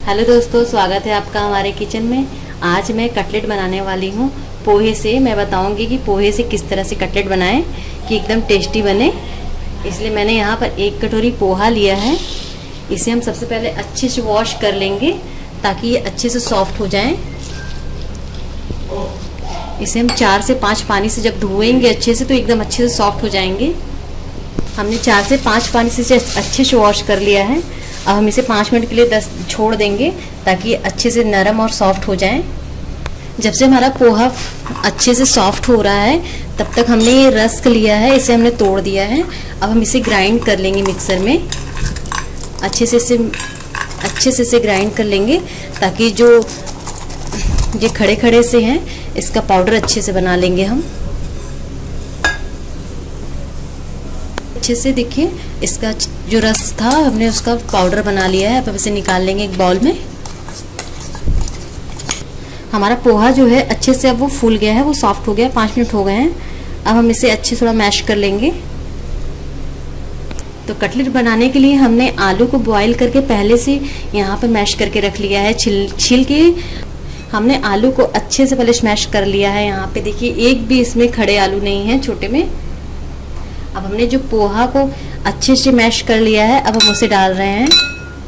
Hello दोस्तों, स्वागत है आपका हमारे किचन में। आज मैं कटलेट बनाने वाली हूँ पोहे से। मैं बताऊंगी कि पोहे से किस तरह से कटलेट बनाएं कि एकदम टेस्टी बने। इसलिए मैंने यहाँ पर 1 कटोरी पोहा लिया है। इसे हम सबसे पहले अच्छे से वॉश कर लेंगे ताकि ये अच्छे से सॉफ्ट हो जाएं। इसे हम 4 से 5 पानी से जब धोएंगे अच्छे से तो एकदम अच्छे से सॉफ्ट हो जाएंगे। हमने 4 से 5 पानी से अच्छे से वॉश कर लिया है। अब हम इसे 5 मिनट के लिए छोड़ देंगे ताकि ये अच्छे से नरम और सॉफ्ट हो जाए। जब से हमारा पोहा अच्छे से सॉफ्ट हो रहा है तब तक हमने ये रस्क लिया है, इसे हमने तोड़ दिया है। अब हम इसे ग्राइंड कर लेंगे मिक्सर में। अच्छे से इसे ग्राइंड कर लेंगे ताकि जो ये खड़े खड़े से हैं इसका पाउडर अच्छे से बना लेंगे हम। अच्छे से देखिए इसका जो रस था हमने उसका पाउडर बना लिया है। अब इसे निकाल लेंगे एक बाउल में। हमारा पोहा जो है अच्छे से अब वो फूल गया है, वो सॉफ्ट हो गया। 5 मिनट हो गए हैं। अब हम इसे अच्छे से थोड़ा मैश कर लेंगे। तो कटलेट बनाने के लिए हमने आलू को बॉईल करके पहले से यहाँ पर मैश करके रख लिया है। छील के हमने आलू को अच्छे से पहले स्मैश कर लिया है। यहाँ पे देखिए एक भी इसमें खड़े आलू नहीं है छोटे में। अब हमने जो पोहा को अच्छे से मैश कर लिया है, अब हम उसे डाल रहे हैं।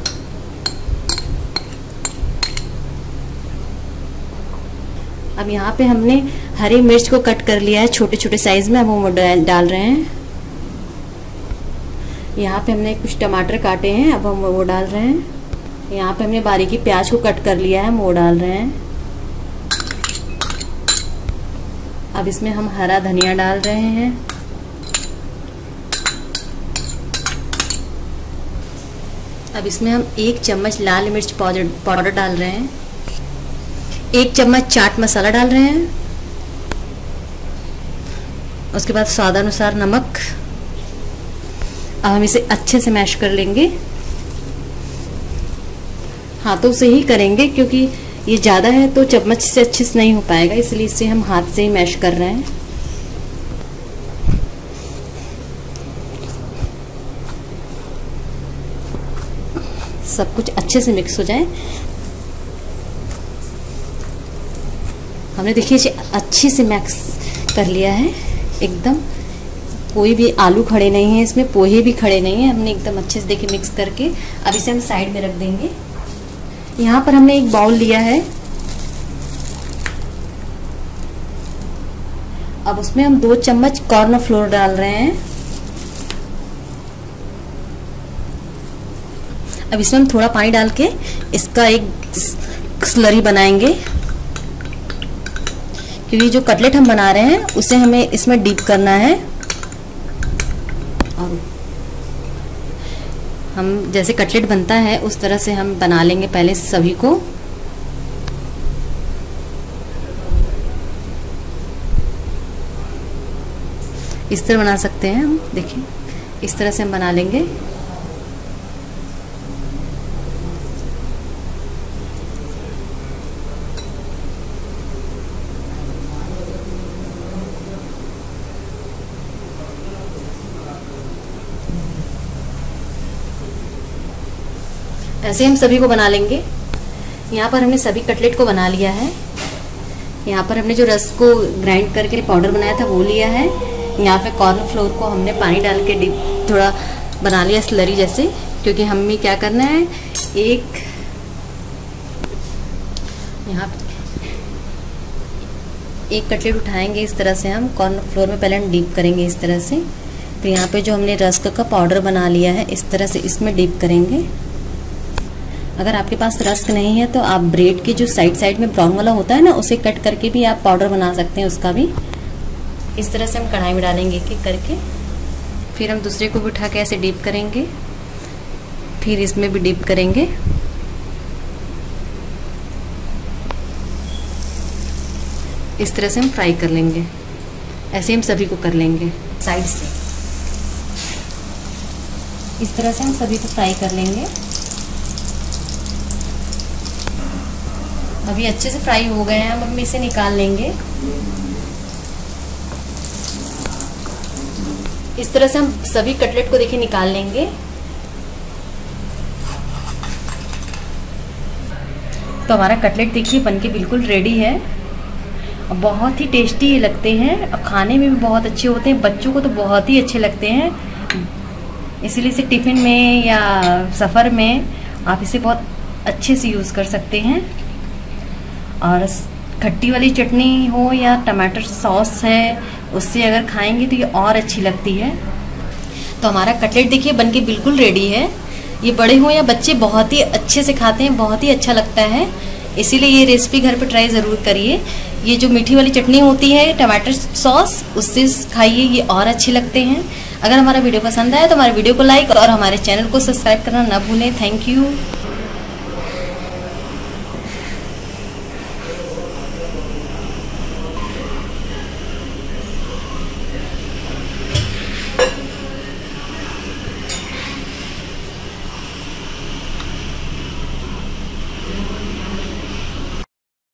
अब यहाँ पे हमने हरी मिर्च को कट कर लिया है छोटे छोटे साइज में, अब हम वो डाल रहे हैं। यहाँ पे हमने कुछ टमाटर काटे हैं, अब हम वो डाल रहे हैं। यहाँ पे हमने बारीकी प्याज को कट कर लिया है, हम वो डाल रहे हैं। अब इसमें हम हरा धनिया डाल रहे हैं। अब इसमें हम 1 चम्मच लाल मिर्च पाउडर डाल रहे हैं। 1 चम्मच चाट मसाला डाल रहे हैं। उसके बाद स्वादानुसार नमक। अब हम इसे अच्छे से मैश कर लेंगे। हाथों से ही करेंगे क्योंकि ये ज़्यादा है तो चम्मच से अच्छे से नहीं हो पाएगा, इसलिए इसे हम हाथ से ही मैश कर रहे हैं। सब कुछ अच्छे से मिक्स हो जाए। हमने देखिए इसे अच्छे से मिक्स कर लिया है एकदम। कोई भी आलू खड़े नहीं है इसमें, पोहे भी खड़े नहीं है। हमने एकदम अच्छे से देखिए मिक्स करके अब इसे हम साइड में रख देंगे। यहाँ पर हमने एक बाउल लिया है। अब उसमें हम 2 चम्मच कॉर्न फ्लोर डाल रहे हैं। अब इसमें हम थोड़ा पानी डाल के इसका एक स्लरी बनाएंगे क्योंकि जो कटलेट हम बना रहे हैं उसे हमें इसमें डीप करना है। और हम जैसे कटलेट बनता है उस तरह से हम बना लेंगे पहले सभी को। इस तरह बना सकते हैं हम, देखिए इस तरह से हम बना लेंगे। ऐसे हम सभी को बना लेंगे। यहाँ पर हमने सभी कटलेट को बना लिया है। यहाँ पर हमने जो रस को ग्राइंड करके पाउडर बनाया था वो लिया है। यहाँ पे कॉर्न फ्लोर को हमने पानी डाल के थोड़ा बना लिया स्लरी जैसे, क्योंकि हमें क्या करना है यहाँ एक कटलेट उठाएंगे इस तरह से। हम कॉर्न फ्लोर में पहले हम डीप करेंगे इस तरह से। तो यहाँ पे जो हमने रस्क का पाउडर बना लिया है इस तरह से इसमें डीप करेंगे। अगर आपके पास रस्क नहीं है तो आप ब्रेड की जो साइड में ब्राउन वाला होता है ना, उसे कट करके भी आप पाउडर बना सकते हैं उसका भी। इस तरह से हम कढ़ाई में डालेंगे एक-एक करके। फिर हम दूसरे को भी उठा के ऐसे डीप करेंगे, फिर इसमें भी डीप करेंगे। इस तरह से हम फ्राई कर लेंगे। ऐसे हम सभी को कर लेंगे साइड से। इस तरह से हम सभी को फ्राई कर लेंगे। अभी अच्छे से फ्राई हो गए हैं। हम इसे निकाल लेंगे। इस तरह से हम सभी कटलेट को देखिए निकाल लेंगे। तो हमारा कटलेट देखिए बनके बिल्कुल रेडी है। बहुत ही टेस्टी लगते हैं और खाने में भी बहुत अच्छे होते हैं, बच्चों को तो बहुत ही अच्छे लगते हैं। इसीलिए इसे टिफ़िन में या सफ़र में आप इसे बहुत अच्छे से यूज़ कर सकते हैं। और खट्टी वाली चटनी हो या टमाटर सॉस है, उससे अगर खाएंगे तो ये और अच्छी लगती है। तो हमारा कटलेट देखिए बनके बिल्कुल रेडी है। ये बड़े हो या बच्चे बहुत ही अच्छे से खाते हैं, बहुत ही अच्छा लगता है। इसीलिए ये रेसिपी घर पे ट्राई ज़रूर करिए। ये जो मीठी वाली चटनी होती है टमाटर सॉस, उससे खाइए, ये और अच्छे लगते हैं। अगर हमारा वीडियो पसंद आया तो हमारे वीडियो को लाइक और हमारे चैनल को सब्सक्राइब करना ना भूलें। Thank you.